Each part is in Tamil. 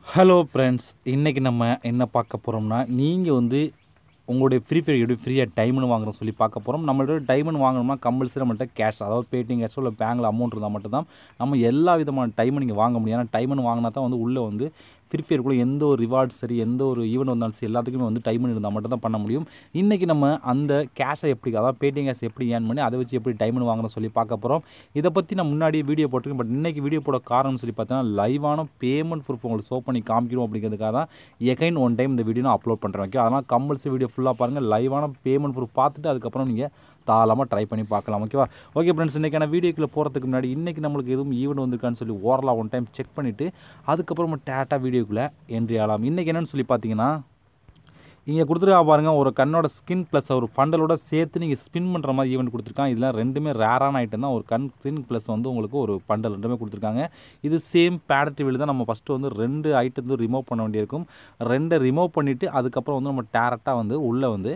ஹலோ ஃப்ரெண்ட்ஸ், இன்றைக்கி நம்ம என்ன பார்க்க போகிறோம்னா, நீங்கள் வந்து உங்களுடைய ஃப்ரீஃபயர் எப்படி ஃப்ரீயாக டைமண்ட் வாங்குறோன்னு சொல்லி பார்க்க போகிறோம். நம்மள்ட்ட டைமண்ட் வாங்கணும்னா கம்பல்சரி நம்மள்ட்ட கேஷ், அதாவது பேடிஎம் கேஷோ இல்லை பேங்கில் அமௌண்ட் இருந்தால் மட்டும்தான் நம்ம எல்லா விதமான டைமண்ட் நீங்கள் வாங்க முடியும். ஏன்னா டைமண்ட் வாங்கினா தான் வந்து உள்ளே வந்து ஃப்ரீஃபயருக்குள்ளே எந்த ஒரு ரிவார்ட்ஸ் சரி, எந்த ஒரு ஈவெண்ட் வந்தாலும் சரி, எல்லாத்துக்குமே வந்து டைமண்ட் இருந்தால் மட்டும் தான் பண்ண முடியும். இன்றைக்கி நம்ம அந்த கேஷை எப்படி, அதாவது பேடிஎம் கேஷ் எப்படி ஏர்ன் பண்ணி அதை வச்சு எப்படி டைமண்ட் வாங்குறோன்னு சொல்லி பார்க்க போகிறோம். இதை பற்றி நான் முன்னாடியே வீடியோ போட்டிருக்கேன். பட் இன்றைக்கி வீடியோ போட காரணம்னு சொல்லி பார்த்தீங்கன்னா, லைவான பேமெண்ட் ப்ரூஃப் உங்களுக்கு ஷோ பண்ணி காமிக்கணும் அப்படிங்கிறதுக்காக தான் எகைன் ஒன் டைம் இந்த வீடியோ நான் அப்லோட் பண்ணுறேன். ஓகே, அதனால் கம்பல்சரி வீடியோ ஃபுல்லாக பாருங்கள். லைவான பேமெண்ட் ப்ரூஃப் பார்த்துட்டு அதுக்கப்புறம் நீங்கள் தாராளமாக ட்ரை பண்ணி பார்க்கலாம். ஓகேவா? ஓகே ஃப்ரெண்ட்ஸ், இன்றைக்கான வீடியோக்குள்ளே போகிறதுக்கு முன்னாடி இன்றைக்கி நம்மளுக்கு எதுவும் ஈவெண்ட் வந்திருக்கான்னு சொல்லி ஓரலாக ஒன் டைம் செக் பண்ணிவிட்டு அதுக்கப்புறமா டேட்டா வீடியோக்குள்ளே என்ட்ரி ஆகலாம். இன்றைக்கி என்னென்னு சொல்லி பார்த்தீங்கன்னா, இங்கே கொடுத்துருக்கா பாருங்கள், ஒரு கண்ணோட ஸ்கின் ப்ளஸ் ஒரு ஃபண்டலோட சேர்த்து நீங்கள் ஸ்பின் பண்ணுற மாதிரி ஈவெண்ட் கொடுத்துருக்காங்க. இதெல்லாம் ரெண்டுமே ரேரான ஐட்டம் தான். ஒரு கண் ஸ்கின் ப்ளஸ் வந்து உங்களுக்கு ஒரு பண்டல் ரெண்டுமே கொடுத்துருக்காங்க. இது சேம் பேடட்டிவில் தான். நம்ம ஃபஸ்ட்டு வந்து 2 ஐட்டம் வந்து ரிமூவ் பண்ண வேண்டியிருக்கும். 2 ரிமூவ் பண்ணிவிட்டு அதுக்கப்புறம் வந்து நம்ம டேரெக்டாக வந்து உள்ளே வந்து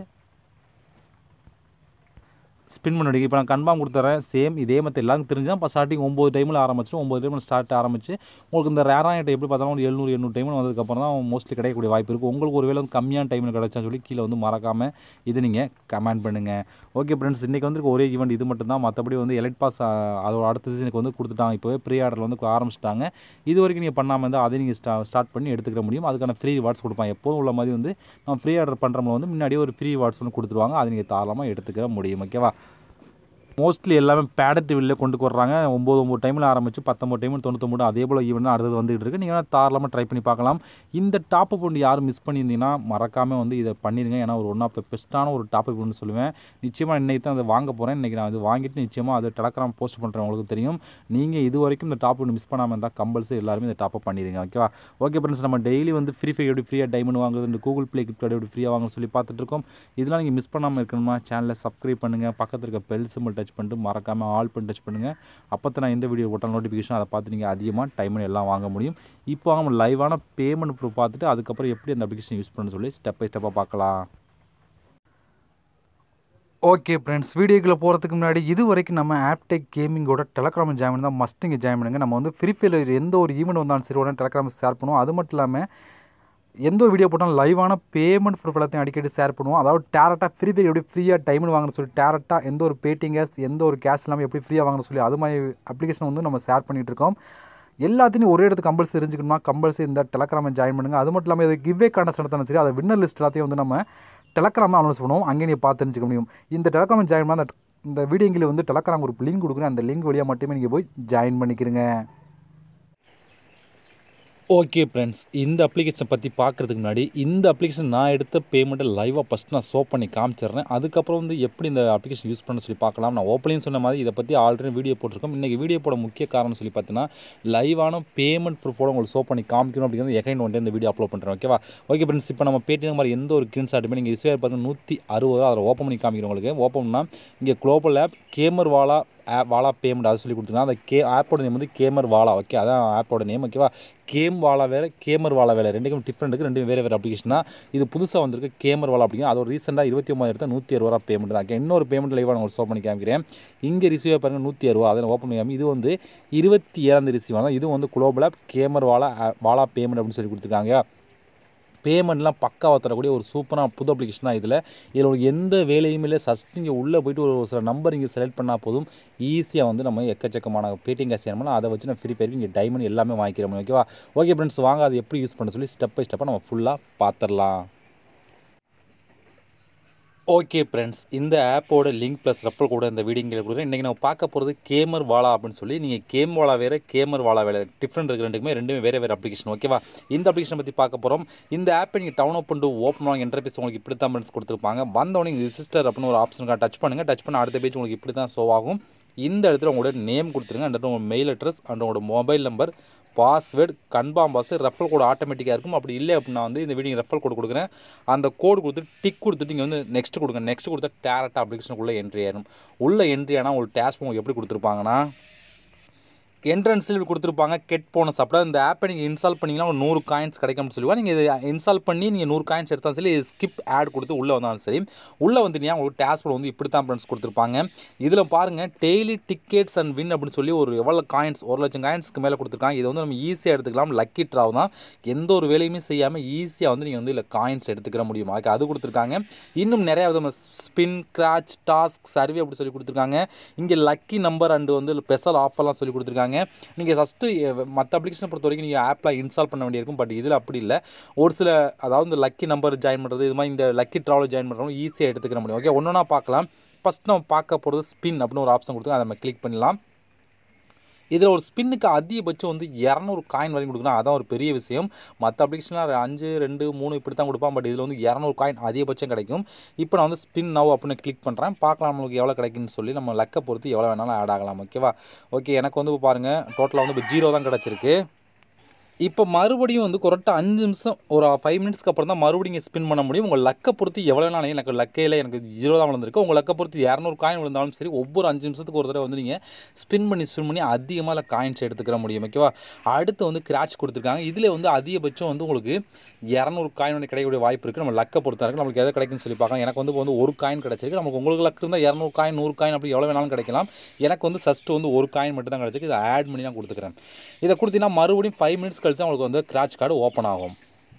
ஸ்பின் பண்ண முடியும். இப்போ நான் கன்ஃபார்ம் கொடுத்துறேன். சேம் இதே மாதிரி எல்லாருக்கும் தெரிஞ்சால் இப்போ ஸ்டார்டிங் 9 டைமில் ஆரம்பிச்சிடும். 9 டைமில் ஸ்டார்ட் ஆரம்பிச்சு உங்களுக்கு இந்த ரேரான ஐட்டம் எப்படி பார்த்தாலும் ஒரு 700 டைமில் வந்ததுக்கப்புறம் தான் மோஸ்ட்லி கிடைக்கக்கூடிய வாய்ப்பு இருக்குது. உங்களுக்கு ஒரு வேளை வந்து கம்மியான டைமில் கிடச்சான்னு சொல்லி கீழே வந்து மறக்காமல் இது நீங்கள் கமெண்ட் பண்ணுங்கள். ஓகே ஃப்ரெண்ட்ஸ், இன்றைக்கி வந்து ஒரே ஈவெண்ட் இது மட்டும் தான். மற்றபடி வந்து எலைட் பாஸ் அதோட அடுத்த சீசனுக்கு வந்து கொடுத்துட்டாங்க. இப்போவே ப்ரீ ஆர்டரில் வந்து ஆரம்பிச்சிட்டாங்க. இது வரைக்கும் நீங்கள் பண்ணாமல் இருந்தால் அதை நீங்கள் ஸ்டார்ட் பண்ணி எடுத்துக்கிற முடியும். அதுக்கான ஃப்ரீ ரிவார்ட்ஸ் கொடுப்பாங்க. எப்போதும் உள்ள மாதிரி வந்து நம்ம ஃப்ரீ ஆர்டர் பண்ணுறவங்க வந்து முன்னாடியே ஒரு ஃப்ரீ ரிவார்ட்ஸ் வந்து கொடுத்துருவாங்க. அதை நீங்கள் தாராளமாக எடுத்துக்கிற முடியும். ஓகேவா? மோஸ்ட்லி எல்லாமே பேடட்டிவில் கொண்டு வர்றாங்க. 9 டைமில் ஆரம்பிச்சு 19 டைமில் 99 அதே போல் ஈவெண்ட் அடுத்தது வந்துகிட்டு இருக்குது. நீங்கள் தாராளமாக ட்ரை பண்ணி பார்க்கலாம். இந்த டாப்அப் ஒன்று யாரும் மிஸ் பண்ணியிருந்தீங்கன்னா மறக்காமல் வந்து இதை பண்ணிடுங்க. ஏன்னா ஒரு ஒன் ஆஃப் த பெஸ்ட்டான ஒரு டாப்அப் ஒன்று சொல்லுவேன். நிச்சயமாக இன்றைக்கி தான் அதை வாங்க போகிறேன். இன்றைக்கி நான் அது வாங்கிட்டு நிச்சயமாக அதை டெலகிராம் போஸ்ட் பண்ணுறேன். உங்களுக்கு தெரியும். நீங்கள் இது வரைக்கும் இந்த டாப் ஒன்று மிஸ் பண்ணாமல் இருந்தால் கம்பல்சரி எல்லாருமே இந்த டாப்அப் பண்ணிடுங்க. ஓகேவா? ஓகே ஃப்ரெண்ட்ஸ், நம்ம டெய்லி வந்து ஃப்ரீஃபயர் எப்படி ஃப்ரீயாக டைமண்ட் வாங்குறது, இந்த கூகுள் ப்ளே கிஃப்ட் கார்டு எப்படி ஃப்ரீயாக வாங்கன்னு சொல்லி பார்த்துட்டு இருக்கோம். இதெல்லாம் நீங்கள் மிஸ் பண்ணாமல் இருக்கணுமா, சேனலை சப்ஸ்கிரைப் பண்ணுங்கள். பக்கத்தில் இருக்க பெல் சிம்பிள் டச் பண்ணிட்டு மறக்காமல் ஆல் பண்ணி டச் பண்ணுங்கள். அப்போ தான் நான் எந்த வீடியோ போட்டால் நோட்டிஃபிகேஷன் அதை பார்த்து நீங்கள் அதிகமாக டைமண்ட் எல்லாம் வாங்க முடியும். இப்போ நம்ம லைவான பேமெண்ட் ப்ரூஃப் பார்த்துட்டு அதுக்கப்புறம் எப்படி அந்த அப்ளிகேஷன் யூஸ் பண்ணணும்னு சொல்லி ஸ்டெப் பை ஸ்டெப்பாக பார்க்கலாம். ஓகே ஃப்ரெண்ட்ஸ், வீடியோக்குள்ளே போகிறதுக்கு முன்னாடி இது வரைக்கும் நம்ம ஆப்டெக் கேமிங்கோட டெலகிராம் ஜாயின் தான் மஸ்ட் இங்கே ஜாயின் பண்ணுங்கள். நம்ம வந்து ஃப்ரீஃபயர் எந்த ஒரு ஈவெண்ட் வந்தாலும் சரி உடனே டெலகிராம் ஷேர் பண்ணுவோம். அது மட்டும் இல்லாமல் எந்த வீடியோ போட்டாலும் லைவான பேமெண்ட் ப்ரூஃப் எல்லாத்தையும் அடிக்கடி ஷேர் பண்ணுவோம். அதாவது டேரெக்டாக ஃப்ரீஃபயர் எப்படி ஃப்ரீயாக டைமண்ட் வாங்கணும்னு சொல்லி டேரெக்டாக எந்த ஒரு பேடிஎம் கேஷ் எந்த ஒரு கேஷ் இல்லாமல் எப்படி ஃப்ரீயாக வாங்கணும்னு சொல்லி அது மாதிரி அப்ளிகேஷன் வந்து நம்ம ஷேர் பண்ணிகிட்டு இருக்கோம். எல்லாத்தையும் ஒரே இடத்துக்கு கம்பல்சரி தெரிஞ்சுக்கணும்னா கம்பல்சரி இந்த டெலகிராமை ஜாயின் பண்ணுங்கள். அது மட்டும் இல்லாமல் இது கிவ்வே கான்டெஸ்ட் நடத்தினா சரி அதை வின்னர் லிஸ்ட் எல்லாத்தையும் வந்து நம்ம டெலகிராமில் அனௌன்ஸ் பண்ணுவோம். அங்கே நீங்கள் பார்த்து தெரிஞ்சுக்க முடியும். இந்த டெலகிராமை ஜாயின் பண்ணால் இந்த வீடியோங்கில் வந்து டெலகிராம் ஒரு லிங்க் கொடுக்குறேன். அந்த லிங்க் வழியாக மட்டுமே நீங்கள் போய் ஜாயின் பண்ணிக்கிறீங்க. ஓகே ஃப்ரெண்ட்ஸ், இந்த அப்ளிகேஷனை பற்றி பார்க்குறதுக்கு முன்னாடி இந்த அப்ளிகேஷன் நான் எடுத்த பேமெண்ட்டை லைவாக ஃபஸ்ட் நான் ஷோ பண்ணி காமிச்சிடுறேன். அதுக்கப்புறம் வந்து எப்படி இந்த அப்ளிகேஷன் யூஸ் பண்ண சொல்லி பார்க்கலாம். நான் ஓப்பனிங் சொன்ன மாதிரி இதை பற்றி ஆல்ரெடி வீடியோ போட்டிருக்கோம். இன்றைக்கி வீடியோ போட முக்கிய காரணம் சொல்லி பார்த்தீங்கன்னா, லைவான பேமெண்ட் ப்ரூஃபோட உங்களுக்கு ஷோ பண்ணி காமிக்கணும் அப்படிங்கிறது எகைன் ஒன் டே இந்த வீடியோ அப்லோட் பண்ணுறேன். ஓகேவா? ஓகே ஃப்ரெண்ட்ஸ், இப்போ நம்ம பேடிஎம் மாதிரி எந்த ஒரு ஸ்க்ரீன் ஷாட்டுமே நீங்கள் ரிசீவ் பாருங்கள் 160 அதில் ஓப்பன் பண்ணி காமிக்கிறோம். உங்களுக்கு ஓப்பன் பண்ணால் இங்கே குளோபல் ஆப் கேமர் வாலா பேமெண்ட் அது சொல்லி கொடுத்துருக்காங்க. அந்த ஆப்போட நேம் வந்து கேமர் வாலா. ஓகே, அதான் ஆப்போட நேம். ஓகேவா? கேம் வாலா வேறு, கேமர் வாலா வேறு, ரெண்டுக்கும் டிஃப்ரெண்ட் இருக்குது. ரெண்டும் வேறு அப்ளிகேஷன் தான். இது புதுசாக வந்திருக்கு கேமர் வாலா அப்படிங்க. அது ஒரு ரீசெண்டாக 29 எடுத்தால் 160 பேமெண்ட் தான். இன்னொரு பேமெண்ட் லைவாக நான் ஷோ பண்ணி காமிக்கிறேன். இங்கே ரிசீவ் பாருங்கள் 160, அதை ஓப்பன் பண்ணி காமி. இது வந்து 27 ரிசீவ் ஆகும். இது வந்து குளோபல் ஆப் கேமர் வாலா பேமெண்ட் அப்படின்னு சொல்லி கொடுத்துருக்காங்க. பேமெண்ட்லாம் பக்காவாக தரக்கூடிய ஒரு சூப்பரான புது அப்ளிகேஷன் தான். இதில் உங்களுக்கு எந்த வேலையும் இல்லை. ஃபஸ்ட் நீங்கள் உள்ளே போய்ட்டு ஒரு சில நம்பர் இங்கே செலக்ட் பண்ணால் போதும். ஈஸியாக வந்து நம்ம எக்கச்சக்கமான பேடிஎம் கேஷ் ஏர்மலாம் அதை வச்சு நம்ம ஃப்ரீஃபயருக்கு இங்கே டைமண்ட் எல்லாமே வாங்கிக்கிற முடியும். ஓகேவா? ஓகே ஃப்ரெண்ட்ஸ், வாங்க அது எப்படி யூஸ் பண்ண சொல்லி ஸ்டெப் பை ஸ்டெப்பாக நம்ம ஃபுல்லாக பார்த்துடலாம். ஓகே ஃப்ரெண்ட்ஸ், இந்த ஆப்போட லிங்க் ப்ளஸ் ரெஃபர் கூட இந்த வீடியோங்கில் கொடுக்குறேன். இன்றைக்கி நம்ம பார்க்க போகிறது கேமர் வாலா அப்படின்னு சொல்லி. நீங்கள் கேம் வாலா வேறு கேமர் வாலா வேறு டிஃப்ரெண்ட் இருக்குது. ரெண்டுமே வேறு அப்ளிகேஷன். ஓகேவா? இந்த அப்ளிகேஷன் பற்றி பார்க்க போகிறோம். இந்த ஆப்பை நீங்கள் டவுன்லோட் பண்ணிட்டு ஓப்பன் பண்ணி இன்டர்ஃபேஸ் உங்களுக்கு இப்படி தான் ஃப்ரெண்ட்ஸ் கொடுத்துருப்பாங்க. வந்தவொடனே ரிஜிஸ்டர் அப்படின்னு ஒரு ஆப்ஷனுக்காக டச் பண்ணுங்கள். டச் பண்ண அடுத்த பேஜ் உங்களுக்கு இப்படி தான் ஷோ ஆகும். இந்த இடத்துல உங்களோட நேம் கொடுத்துருங்க. அந்த இடத்துல உங்கள் மெயில் அட்ரஸ் அண்ட் உங்களோட mobile number, password, confirm pass, refer code ஆட்டோமேட்டிக்காக இருக்கும். அப்படி இல்லை அப்படின்னா வந்து இந்த வீடியோ ரெஃபர் கோடு கொடுக்குறேன். அந்த கோடு கொடுத்துட்டு டிக் கொடுத்துட்டு நீங்கள் வந்து நெக்ஸ்ட் கொடுங்க. நெக்ஸ்ட் கொடுத்தா டேரெக்டாக அப்ளிகேஷனுக்குள்ளே என்ட்ரி ஆயிடும். உள்ள என்ட்ரி ஆனால் உங்களுக்கு டேஸ்க் உங்களுக்கு எப்படி கொடுத்துருப்பாங்கன்னா, என்ட்ரன்ஸில் இப்படி கொடுத்துருப்பாங்க கெட் போனஸ். அப்படியே இந்த ஆப்பை நீங்கள் இன்ஸ்டால் பண்ணிங்கன்னா ஒரு 100 காயின்ஸ் கிடைக்கும்னு சொல்லுவாங்க. நீங்கள் இதை இன்ஸ்டால் பண்ணி நீங்கள் 100 காயின்ஸ் எடுத்தாலும் சரி, ஸ்கிப் ஆட் கொடுத்து உள்ளே வந்தாலும் சரி, உள்ளே வந்துட்டீங்கன்னா உங்களுக்கு டேஷ்போர்ட் வந்து இப்படி தான் ஃப்ரெண்ட்ஸ் கொடுத்துருப்பாங்க. இதில் பாருங்கள் டெய்லி டிக்கெட்ஸ் அண்ட் வின் அப்படின்னு சொல்லி ஒரு எவ்வளோ காயின்ஸ் 1,00,000 காயின்ஸ்க்கு மேலே கொடுத்துருக்காங்க. இதை வந்து நம்ம ஈஸியாக எடுத்துக்கலாம். லக்கி ட்ராவ் தான், எந்த ஒரு வேலையுமே செய்யாமல் ஈஸியாக வந்து நீங்கள் வந்து இதில் காயின்ஸ் எடுத்துக்கிற முடியும். அது கொடுத்துருக்காங்க. இன்னும் நிறையா விதமாக ஸ்பின், கிராச், டாஸ்க், சர்வே அப்படி சொல்லி கொடுத்துருக்காங்க. இங்கே லக்கி நம்பர் அண்டு வந்து ஸ்பெஷல் ஆஃபர்லாம் சொல்லி கொடுத்துருக்காங்க. நீங்கள் ஃபஸ்ட்டு மற்ற அப்ளிகேஷனை பொறுத்த வரைக்கும் நீங்கள் ஆப்பில் இன்ஸ்டால் பண்ண வேண்டியிருக்கும். பட் இதில் அப்படி இல்லை. ஒரு சில அதாவது இந்த லக்கி நம்பர் ஜாயின் பண்ணுறது, இது மாதிரி இந்த லக்கி ட்ராவல் ஜாயின் பண்ணுறவங்க ஈஸியாக எடுத்துக்கிற முடியும். ஓகே, ஒன்றா பார்க்கலாம். ஃபஸ்ட் நம்ம பார்க்க போகிறது ஸ்பின் அப்படின்னு ஒரு ஆப்ஷன் கொடுத்து அதை நம்ம கிளிக் பண்ணலாம். இதில் ஒரு ஸ்பின்னுக்கு அதிகபட்சம் வந்து 200 காயின் வரைக்கும் கொடுக்கணும். அதான் ஒரு பெரிய விஷயம். மற்ற அப்ளிகேஷனில் 5, 2, 3 இப்படி தான் கொடுப்பான். பட் இதில் வந்து 200 காயின் அதிகபட்சம் கிடைக்கும். இப்போ நான் வந்து ஸ்பின் நவ் அப்படின்னு கிளிக் பண்ணுறேன். பார்க்கலாம் நம்மளுக்கு எவ்வளோ கிடைக்குன்னு சொல்லி. நம்ம லக்கை பொறுத்து எவ்வளோ வேணாலும் ஆட் ஆகலாம். ஓகேவா? ஓகே, எனக்கு வந்து பாருங்கள் டோட்டலாக வந்து இப்போ 0 தான் கிடச்சிருக்கு. இப்போ மறுபடியும் வந்து கரெக்டாக 5 நிமிஷம் ஒரு 5 மினிட்ஸ்க்கு அப்புறம் தான் மறுபடியும் நீங்கள் ஸ்பின் பண்ண முடியும். உங்கள் லக்கை பொறுத்து எவ்வளோ நாளையும் எனக்கு லக்கையில் எனக்கு 0 தான் விழுந்திருக்கு. உங்கள் லக்கை பொறுத்து 200 காயின் விழுந்தாலும் சரி, ஒவ்வொரு 5 நிமிஷத்துக்கு ஒரு தடவை வந்து நீங்கள் ஸ்பின் பண்ணி அதிகமாக காயின்ஸ் எடுத்துக்கிற முடியும். ஓகேவா? அடுத்து வந்து கிராச் கொடுத்துருக்காங்க. இதில் வந்து அதிகபட்சம் வந்து உங்களுக்கு 200 காயின் வந்து கிடைக்கக்கூடிய வாய்ப்பு இருக்குது. நம்ம லக்கை பொறுத்தா இருக்குது. நம்மளுக்கு எதை கிடைக்குன்னு சொல்லி பார்க்கலாம். எனக்கு வந்து இப்போ வந்து 1 காயின் கிடச்சிருக்கு. நமக்கு உங்களுக்கு லக்கு இருந்தால் 200 காயின், 100 காயின் அப்படி எவ்வளோ வேணாலும் கிடைக்கலாம். எனக்கு வந்து ஃபஸ்ட்டு வந்து 1 காயின் மட்டும் தான் கிடச்சிருக்கு. இதை ஆட் பண்ணி நான் கொடுத்துக்கிறேன். இதை கொடுத்தீங்கன்னா மறுபடியும் 5 மினிட்ஸ் கழிச்சு உங்களுக்கு வந்து கிராச் கார்டு ஓப்பன் ஆகும்.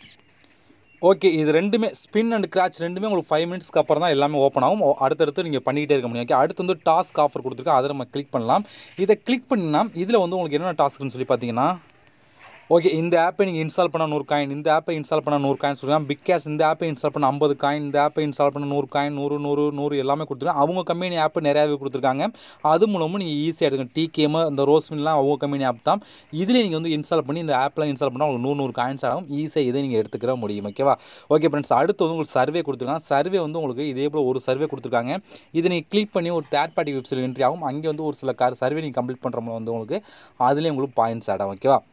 ஓகே, இது ரெண்டுமே ஸ்பின் அண்ட் கிராச் ரெண்டுமே உங்களுக்கு 5 மினிட்ஸ்க்கு அப்புறம் தான் எல்லாமே ஓப்பன் ஆகும். அடுத்தடுத்து நீங்கள் பண்ணிக்கிட்டே இருக்க முடியும். ஓகே, அடுத்து வந்து டாஸ்க் ஆஃபர் கொடுத்துருக்கேன். அதை நம்ம கிளிக் பண்ணலாம். இதை கிளிக் பண்ணிங்கன்னா இதில் வந்து உங்களுக்கு என்னென்ன டாஸ்க்குன்னு சொல்லி பார்த்தீங்கன்னா, ஓகே, இந்த ஆப்பை நீங்கள் இன்ஸ்டால் பண்ண 100 காயின், இந்த ஆப்பை இன்ஸ்டால் பண்ண 100 காயின் சொல்லுவாங்க. பிக் கேஷ் இந்த ஆப்பை இன்ஸ்டால் பண்ண 50 காயின், இந்த ஆப்பை இன்ஸ்டால் பண்ண 100 காயின், 100 எல்லாமே கொடுத்துருக்காங்க. அவங்க கம்பெனி ஆப்பு நிறையாவே கொடுத்துருக்காங்க. அது மூலமும் நீங்கள் ஈஸியாக எடுக்கணும். டிகேம் இந்த ரோஸ்மின்லாம் அவங்க கம்பெனி ஆப் தான். இதில் நீங்கள் வந்து இன்ஸ்டால் பண்ணி இந்த ஆப்பில் இன்ஸ்டால் பண்ணால் உங்களுக்கு 100 காயின்ஸ் ஆகும். ஈஸியாக இதை நீங்கள் எடுத்துக்கிற முடியும். ஓகேவா? ஓகே ஃப்ரெண்ட்ஸ், அடுத்து வந்து உங்களுக்கு சர்வே கொடுத்துருக்காங்க. சர்வே வந்து உங்களுக்கு இதே போல் ஒரு சர்வே கொடுத்துருக்காங்க. இதை நீங்கள் கிளிக் பண்ணி ஒரு தேர்ட் பார்ட்டி வெப்சைட் என்ட்ரி ஆகும். அங்கே வந்து ஒரு சில சர்வே நீங்கள் கம்ப்ளீட் பண்ணுறவங்க வந்து உங்களுக்கு அதுலேயே உங்களுக்கு பாயிண்ட்ஸ் ஆட் ஆகும். ஓகேவா?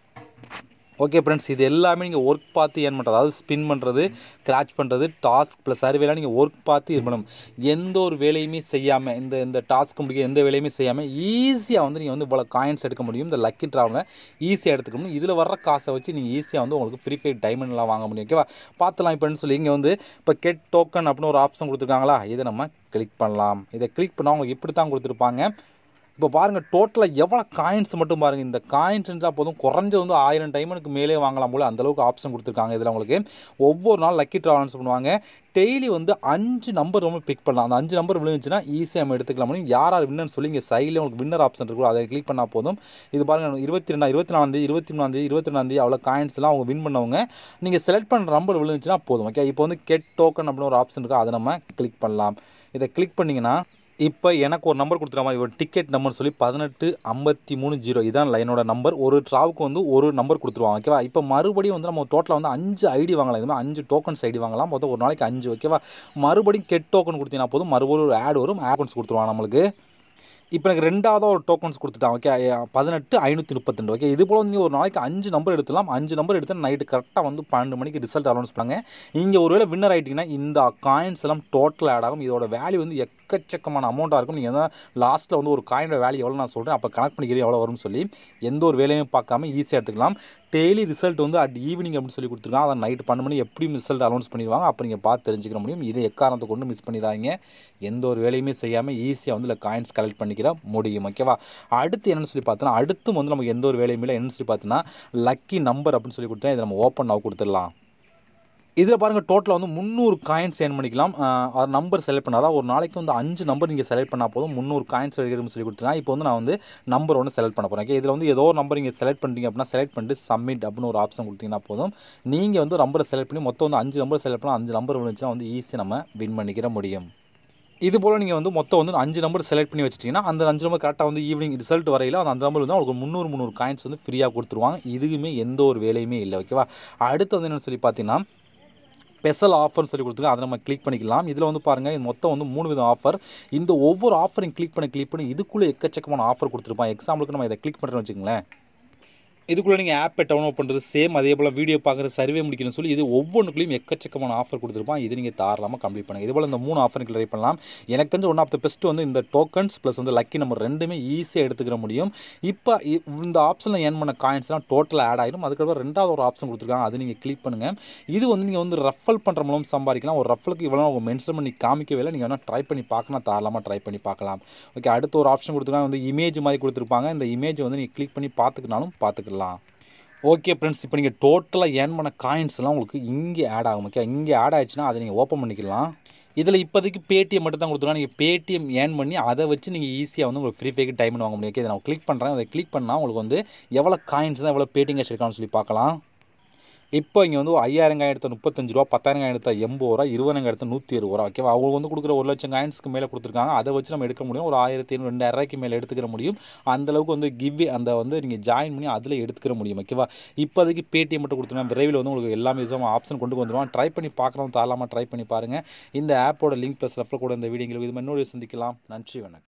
ஓகே ஃப்ரெண்ட்ஸ், இது எல்லாமே நீங்கள் ஒர்க் பார்த்து ஏர்ன் பண்ணுறது, அதாவது ஸ்பின் பண்ணுறது, கிராச் பண்ணுறது, டாஸ்க் ப்ளஸ் சர்வேலாம் நீங்கள் ஒர்க் பார்த்து இது பண்ணணும். எந்த ஒரு வேலையுமே செய்யாமல் இந்த டாஸ்க் முடிக்க எந்த வேலையுமே செய்யாமல் ஈஸியாக வந்து நீங்கள் வந்து இவ்வளோ காயின்ஸ் எடுக்க முடியும். இந்த லக்கி ட்ராவில் ஈஸியாக எடுத்துக்க முடியும். இதில் வர்ற காசை வச்சு நீங்கள் ஈஸியாக வந்து உங்களுக்கு FreeFire டைமண்ட்லாம் வாங்க முடியும். ஓகேவா? பார்த்துலாம். இப்போன்னு சொல்லி இங்கே வந்து இப்போ கெட் டோக்கன் அப்படின்னு ஒரு ஆப்ஷன் கொடுத்துருக்காங்களா, இதை நம்ம கிளிக் பண்ணலாம். இதை கிளிக் பண்ணால் உங்களுக்கு இப்படி தான் கொடுத்துருப்பாங்க. இப்போ பாருங்கள் டோட்டலாக எவ்வளோ காயின்ஸ் மட்டும் பாருங்கள். இந்த காயின்ஸ் இருந்தால் போதும், குறைஞ்சது வந்து 1000 டைமண்டுக்கு மேலே வாங்கலாம் போல் அந்தளவுக்கு ஆப்ஷன் கொடுத்துருக்காங்க. இதில் உங்களுக்கு ஒவ்வொரு நாள் லக்கி ட்ராவல்ஸ் பண்ணுவாங்க. டெய்லி வந்து 5 நம்பர் ரொம்ப பிக் பண்ணலாம். அந்த 5 நம்பர் விழுந்துச்சுன்னா ஈஸியாக நம்ம எடுத்துக்கலாம் முடியும். யார் வின்னர்னு சொல்லி இங்கே சைடில் உங்களுக்கு வின்னர் ஆப்ஷன் இருக்கும். அதை கிளிக் பண்ணால் போதும். இது பாருங்கள் 22, 24, 23, 22 அவ்வளோ காயின்ஸ்லாம் அவங்க வின் பண்ணவங்க. நீங்கள் செலக்ட் பண்ணுற நம்பர் விழுந்துச்சுன்னா போதும். ஓகே, இப்போ வந்து கெட் டோக்கன் அப்படின்னு ஒரு ஆப்ஷன் இருக்குது. அதை நம்ம கிளிக் பண்ணலாம். இதை கிளிக் பண்ணிங்கன்னா இப்போ எனக்கு ஒரு நம்பர் கொடுத்துற மாதிரி ஒரு டிக்கெட் நம்பர் சொல்லி 18530 இதான் என்னோட நம்பர். ஒரு ட்ராவுக்கு வந்து ஒரு நம்பர் கொடுத்துருவாங்க. ஓகேவா? இப்போ மறுபடியும் வந்து நம்ம டோட்டலாக வந்து 5 ஐடி வாங்கலாம். இது மாதிரி 5 டோக்கன்ஸ் ஐடி வாங்கலாம். மொத்தம் ஒரு நாளைக்கு 5. ஓகேவா? மறுபடியும் கெட் டோக்கன் கொடுத்தீங்கன்னா போதும், மறுபடியும் ஒரு ஆட் வரும். ஆட்ஸ் கொடுத்துருவாங்க நம்மளுக்கு. இப்போ எனக்கு ரெண்டாவதாக ஒரு டோக்கன்ஸ் கொடுத்துட்டான். ஓகே, 18532. ஓகே, இது போல் நீங்கள் ஒரு நாளைக்கு 5 நம்பர் எடுத்துலாம். 5 நம்பர் எடுத்து நைட்டு கரெக்டாக வந்து 12 மணிக்கு ரிசல்ட் அனௌன்ஸ் பண்ணாங்க. இங்கே ஒருவேளை வின்னர் ஆகிட்டிங்கன்னா இந்த காயின்ஸ் எல்லாம் டோட்டல் ஆட் ஆகும். இதோட வேல்யூ வந்து எக்கச்சக்கமான அமௌண்ட்டாக இருக்கும். நீங்கள் தான் லாஸ்ட்டில் வந்து ஒரு காயினோட வேல்யூ எவ்வளோ நான் சொல்கிறேன், அப்போ கனெக்ட் பண்ணிக்கிறேன் எவ்வளோ வரும்னு சொல்லி எந்த ஒரு வேலையுமே பார்க்காம ஈஸியாக எடுத்துக்கலாம். டெய்லி ரிசல்ட் வந்து அட் ஈவினிங் அப்படின்னு சொல்லி கொடுத்துருக்காங்க. அதை நைட்டு 12 மணி எப்படியும் ரிசல்ட் அனௌன்ஸ் பண்ணிடுவாங்க. அப்போ நீங்கள் பார்த்து தெரிஞ்சுக்க முடியும். இதை எக்காரணத்தை கொண்டு மிஸ் பண்ணிடாதீங்க. எந்த ஒரு வேலையுமே செய்யாமல் ஈஸியாக வந்து இல்லை காயின்ஸ் கலெக்ட் பண்ணிக்கிற முடியும். ஓகேவா? அடுத்து என்னென்னு சொல்லி பார்த்தோன்னா, அடுத்து வந்து நமக்கு எந்த ஒரு வேலையுமே இல்லை. என்னென்னு சொல்லி பார்த்தோன்னா லக்கி நம்பர் அப்படின்னு சொல்லி கொடுத்தா இதை நம்ம ஓப்பன் ஆக கொடுத்துடலாம். இதில் பாருங்கள் டோட்டலாக வந்து 300 காயின்ஸ் ஏர்ன் பண்ணிக்கலாம். நம்பர் செலக்ட் பண்ணால் ஒரு நாளைக்கு வந்து 5 நம்பர் நீங்கள் செலக்ட் பண்ணால் போதும் 300 காயின்ஸ் எடுக்கணும்னு சொல்லி கொடுத்துருக்காங்க. இப்போ வந்து நான் வந்து நம்பர் ஒன்று செலக்ட் பண்ண போகிறேன். இதில் வந்து ஏதோ ஒரு நம்பர் நீங்கள் செலக்ட் பண்ணிட்டீங்க அப்படின்னா செலக்ட் பண்ணிட்டு சப்மிட் அப்படின்னு ஒரு ஆப்ஷன் கொடுத்தீங்கன்னா போதும். நீங்கள் வந்து நம்பரை செலக்ட் பண்ணி மொத்தம் வந்து 5 நம்பர் செலக்ட் பண்ணால் 5 நம்பர் விழுந்துச்சுன்னா வந்து ஈஸியாக நம்ம வின் பண்ணிக்கிற முடியும். இது போல் நீங்கள் வந்து மொத்தம் வந்து 5 நம்பர் செலக்ட் பண்ணி வச்சிட்டிங்கன்னா அந்த 5 நம்பர் கரெக்டாக வந்து ஈவினிங் ரிசல்ட் வரையில் அந்த நம்பர் வந்து உங்களுக்கு 300 காயின்ஸ் வந்து ஃப்ரீயாக கொடுத்துருவாங்க. இதுக்குமே எந்த ஒரு வேலையுமே இல்லை. ஓகேவா? அடுத்து வந்து என்னென்னு சொல்லி பார்த்தீங்கன்னா ஸ்பெஷல் ஆஃபர்னு சொல்லி கொடுத்துருங்க. அதை நம்ம கிளிக் பண்ணிக்கலாம். இதில் வந்து பாருங்கள் மொத்தம் வந்து 3 விதம் ஆஃபர். இந்த ஒவ்வொரு ஆஃபரையும் கிளிக் பண்ணி இதுக்குள்ளே எக்கச்சக்கமான ஆஃபர் கொடுத்துருப்பான். எக்ஸாம்பிளுக்கு நம்ம இதை கிளிக் பண்ணுறோன்னு வச்சுக்கோங்களேன். இதுக்குள்ளே நீங்கள் ஆப்பை டவுன்லோட் பண்ணுறது சேம் அதே போல் வீடியோ பார்க்குறது சர்வே முடிக்கணும்னு சொல்லி இது ஒவ்வொன்றுக்குள்ளேயும் எக்கச்சக்கமான ஆஃபர் கொடுத்துருப்பான். இது நீங்கள் தாராளமாக கம்ப்ளீட் பண்ணுங்கள். இது போல் இந்த 3 ஆஃபர் ட்ரை பண்ணலாம். எனக்கு தெரிஞ்ச ஒன் ஆஃப் த பெஸ்ட் வந்து இந்த டோக்கன்ஸ் ப்ளஸ் வந்து லக்கி நம்பர் ரெண்டுமே ஈஸியாக எடுத்துக்கிற முடியும். இப்போ இந்த ஆப்ஷனில் ஏர்ன் பண்ண காயின்ஸ்லாம் டோட்டலாக ஆட் ஆகிடும். அதுக்கப்புறம் ரெண்டாவது ஒரு ஆப்ஷன் கொடுத்துருக்காங்க, அது நீங்கள் கிளிக் பண்ணுங்கள். இது வந்து நீங்கள் வந்து ரெஃபல் பண்ணுற மூலம் சம்பாதிக்கலாம். ஒரு ரெஃபலுக்கு இவ்வளோ அவங்க மென்ஷன் பண்ணி காமிக்கவே இல்லை. நீங்கள் வேணால் ட்ரை பண்ணி பார்க்கலாம், தாராளமாக ட்ரை பண்ணி பார்க்கலாம். ஓகே, அடுத்த ஒரு ஆப்ஷன் கொடுத்துருக்காங்க, வந்து இமேஜ் மாதிரி கொடுத்துருப்பாங்க. இந்த இமேஜ் வந்து நீங்கள் கிளிக் பண்ணி பார்த்துக்கினாலும் பார்த்துக்கலாம். ஓகே ஃப்ரெண்ட்ஸ், இப்போ நீங்கள் டோட்டலாக ஏர்ன் பண்ண காயின்ஸ்லாம் உங்களுக்கு இங்கே ஆட் ஆகும். ஓகே, இங்கே ஆட் ஆகிடுச்சுன்னா அதை நீங்கள் ஓப்பன் பண்ணிக்கலாம். இதில் இப்போதைக்கு பேடிஎம் மட்டும் தான் கொடுத்துருக்காங்க. நீங்கள் பேடிஎம் ஏர்ன் பண்ணி அதை வச்சு நீங்கள் ஈஸியாக வந்து உங்களுக்கு FreeFireக்கு டைமண்ட் வாங்க முடியும். ஓகே, இதை நான் கிளிக் பண்ணுறேன். அதை கிளிக் பண்ணால் உங்களுக்கு வந்து எவ்வளோ காயின்ஸ் தான் எவ்வளோ பேடிஎம் கேஷ் இருக்கான்னு சொல்லி பார்க்கலாம். இப்போ இங்கே வந்து 5000 எடுத்த ரூ. 35, 10,000 எடுத்த ரூ. 80, 20,000 எடுத்த ரூ. 120. ஓகேவா, அவங்க வந்து கொடுக்குற 1,00,000 காயின்ஸ்க்கு மேலே கொடுத்துருக்காங்க. அதை வச்சு நம்ம எடுக்க முடியும். ஒரு 1500 2000 மேலே எடுத்துக்கிற முடியும். அந்தளவுக்கு வந்து அந்த வந்து நீங்கள் ஜாயின் பண்ணி அதில் எடுத்துக்கிற முடியும். ஓகேவா, இப்போதைக்கு பேடிஎம் மட்டும் கொடுத்துருக்காங்க. விரைவில் வந்து உங்களுக்கு எல்லாமே விதமாக ஆப்ஷன் கொண்டு வந்துடுவான். ட்ரை பண்ணி பார்க்குறோம், தாராளமாக ட்ரை பண்ணி பாருங்கள். இந்த ஆப்போட லிங்க் ப்ளஸ் ரெஃபர் கூட இந்த வீடியோங்களுக்கு இது இன்னொரு சந்திக்கலாம். நன்றி, வணக்கம்.